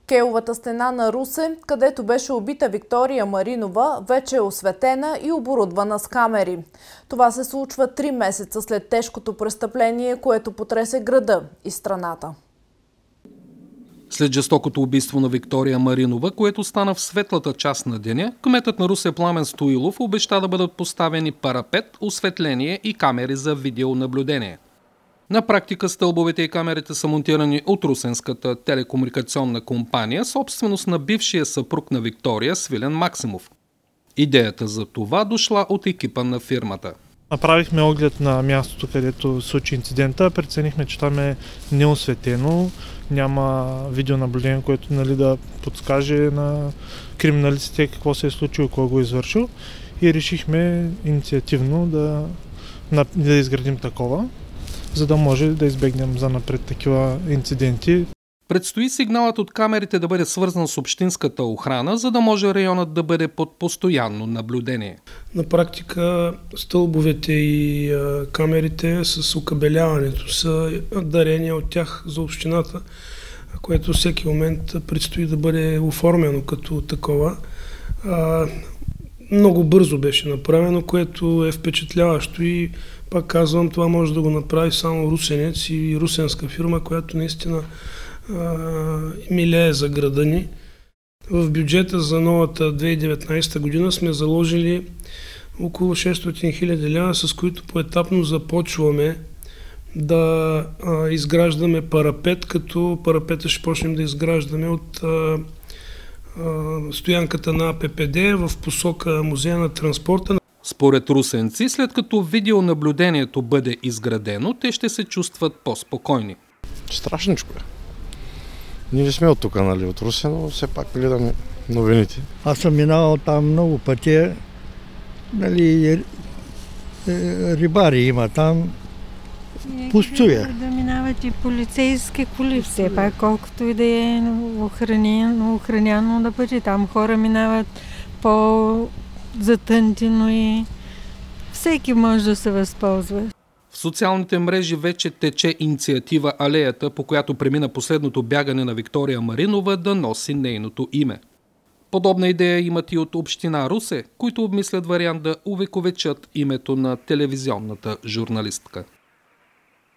Кейовата стена на Русе, където беше убита Виктория Маринова, вече е осветена и оборудвана с камери. Това се случва 3 месеца след тежкото престъпление, което потресе града и страната. След жестокото убийство на Виктория Маринова, което стана в светлата част на деня, кметът на Русе Пламен Стоилов обеща да бъдат поставени парапет, осветление и камери за видеонаблюдение. На практика стълбовете и камерите са монтирани от русенската телекомуникационна компания, собственост на бившия съпруг на Виктория Свилен Максимов. Идеята за това дошла от екипа на фирмата. Направихме оглед на мястото, където случи инцидента. Преценихме, че там е неосветено, няма видеонаблюдение, което да подскаже на криминалистите какво се е случило, кой го е извършил. И решихме инициативно да изградим такова, за да може да избегнем занапред такива инциденти. Предстои сигналът от камерите да бъде свързан с общинската охрана, за да може районът да бъде под постоянно наблюдение. На практика стълбовете и камерите с окабеляването са дарения от тях за общината, което всеки момент предстои да бъде оформено като такова. Много бързо беше направено, което е впечатляващо и пак казвам, това може да го направи само русенец и русенска фирма, която наистина милее за града ни. В бюджета за новата 2019 година сме заложили около 600 хиляди лева, с които поетапно започваме да изграждаме парапет, като парапета ще почнем да изграждаме от стоянката на АППД в посока музея на транспорта. Според русенци, след като видеонаблюдението бъде изградено, те ще се чувстват по-спокойни. Страшничко е. Ние не сме от тук, от Русе, но все пак гледаме новините. Аз съм минавал там много пъти, рибари има там, пустуя. Да минават и полицейски коли, все пак, колкото и да е охраняно да бъде. Там хора минават по-затънтено и всеки може да се възползва. В социалните мрежи вече тече инициатива алеята, по която премина последното бягане на Виктория Маринова, да носи нейното име. Подобна идея имат и от община Русе, които обмислят вариант да увековечат името на телевизионната журналистка.